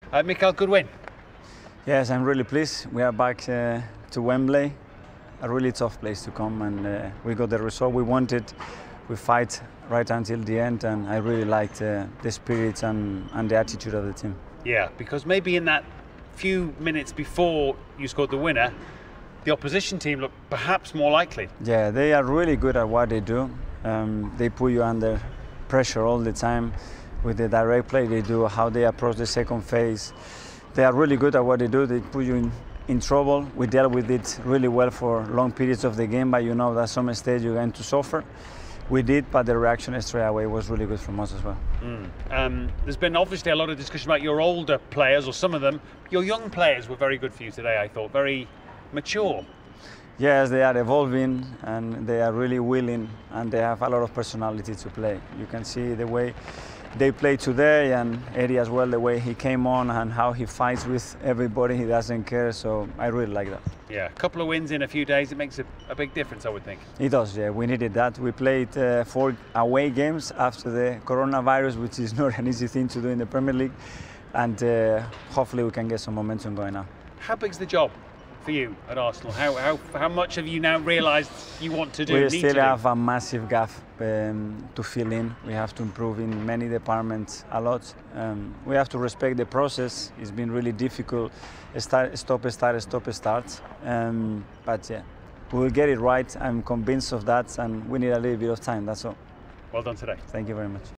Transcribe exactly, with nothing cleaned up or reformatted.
Uh, Mikel, good win. Yes, I'm really pleased. We are back uh, to Wembley, a really tough place to come, and uh, we got the result we wanted. We fight right until the end, and I really liked uh, the spirit and, and the attitude of the team. Yeah, because maybe in that few minutes before you scored the winner, the opposition team looked perhaps more likely. Yeah, they are really good at what they do. Um, they put you under pressure all the time with the direct play they do, how they approach the second phase. They are really good at what they do. They put you in, in trouble. We dealt with it really well for long periods of the game, but you know that some stage you're going to suffer. We did, but the reaction straight away was really good from us as well. Mm. Um, there's been obviously a lot of discussion about your older players, or some of them. Your young players were very good for you today, I thought, very mature. Yes, they are evolving and they are really willing, and they have a lot of personality to play. You can see the way they play today, and Eddie as well, the way he came on and how he fights with everybody. He doesn't care, so I really like that. Yeah, a couple of wins in a few days, it makes a, a big difference, I would think. It does, yeah. We needed that. We played uh, four away games after the coronavirus, which is not an easy thing to do in the Premier League, and uh, hopefully we can get some momentum going now. How big's the job for you at Arsenal? How, how, how much have you now realised you want to do? We need still to have do? a massive gap um, to fill in. We have to improve in many departments a lot. Um, we have to respect the process. It's been really difficult. Start, stop, start, stop, start. Um, but yeah, we will get it right. I'm convinced of that, and we need a little bit of time. That's all. Well done today. Thank you very much.